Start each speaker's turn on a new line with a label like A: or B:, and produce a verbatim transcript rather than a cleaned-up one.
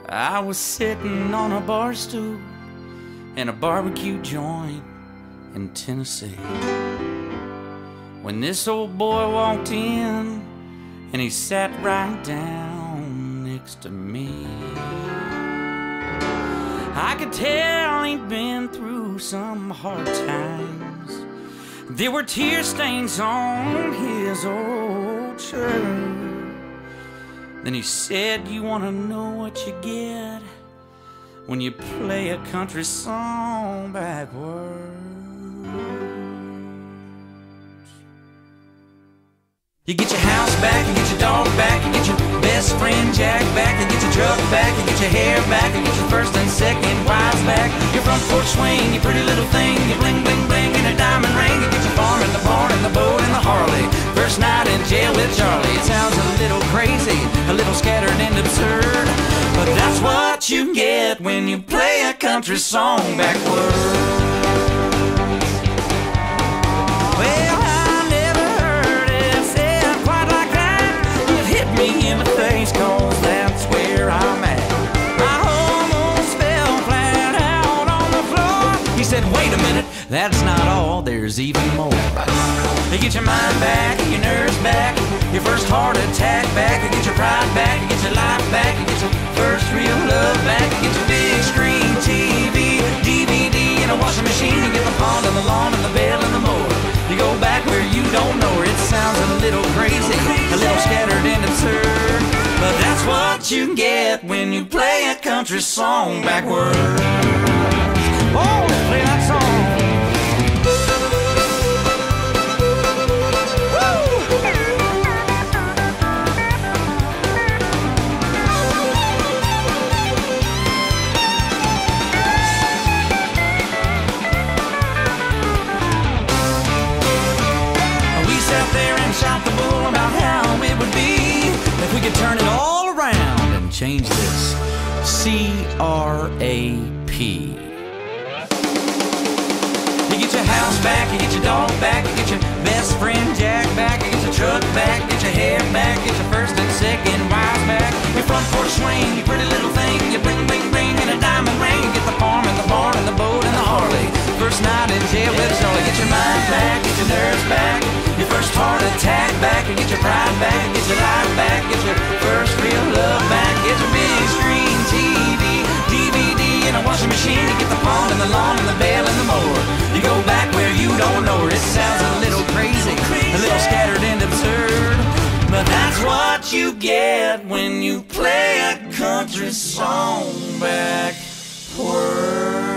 A: I was sitting on a bar stool in a barbecue joint in Tennessee when this old boy walked in and he sat right down next to me. I could tell he'd been through some hard times. There were tear stains on his old shirt. Then he said, "You wanna know what you get when you play a country song backwards? You get your house back, you get your dog back, you get your best friend Jack back, you get your truck back, you get your hair back, you get your first and second wives back, your front porch swing, your pretty little thing, your bling bling bling and a diamond ring, you get your farm and the barn and the boat and the Harley, first night in jail with Charlie." It sounds a little crazy, a little scattered and absurd, but that's what you get when you play a country song backwards. Well, in the face, cause that's where I'm at. I almost fell flat out on the floor. He said, "Wait a minute, that's not all, there's even more." You get your mind back, your nerves back, your first heart attack back, you get your pride back, you get your life back, you get your first real love back, you get your big screen T V, D V D, and a washing machine, you get the pond and the lawn and the bell and the mower. You go back where you don't know her. It sounds a little crazy, a little scattered and absurd, but that's what you get when you play a country song backwards. Oh, let's play that song. Shot the bull about how it would be if we could turn it all around and change this. C R A P. You get your house back, you get your dog back, you get your best friend Jack back, you get your truck back, get your hair back, get your first and second wives back, your front porch swing, your pretty little thing, your bling bling bling and a diamond ring, you get the farm and the barn and the boat and the Harley, first night in jail with Charlie. Get your mind back, get your nerves back, your first heart attack back, and get your pride back, get your life back, get your first real love back, get your big screen T V, D V D, and a washing machine, you get the pond and the lawn and the bell and the mower. You go back where you don't know her. It sounds a little crazy, a little scattered and absurd, but that's what you get when you play a country song backward.